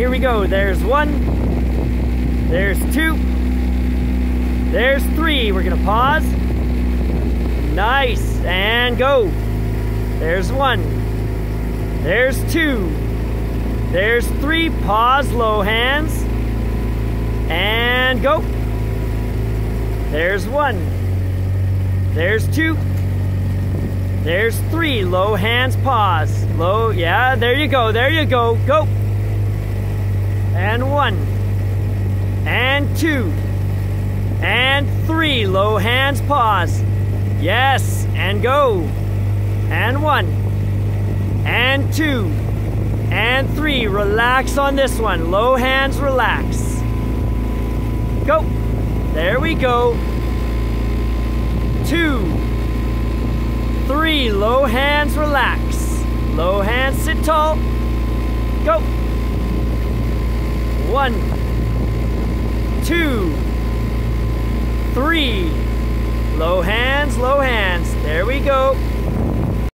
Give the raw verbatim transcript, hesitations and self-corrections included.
here we go. There's one. There's two. There's three. We're gonna pause. Nice, and go. There's one. There's two. There's three. Pause, low hands. And go. There's one. There's two. There's three. Low hands, pause. Low, yeah, there you go, there you go. Go. And one. And two. And three. Low hands, pause. Yes, and go. And one. And two. And three. Relax on this one. Low hands, relax. Go. There we go. Two. Three. Low hands, relax. Low hands, sit tall. Go. One. Two. Three. Low hands, low hands. There we go.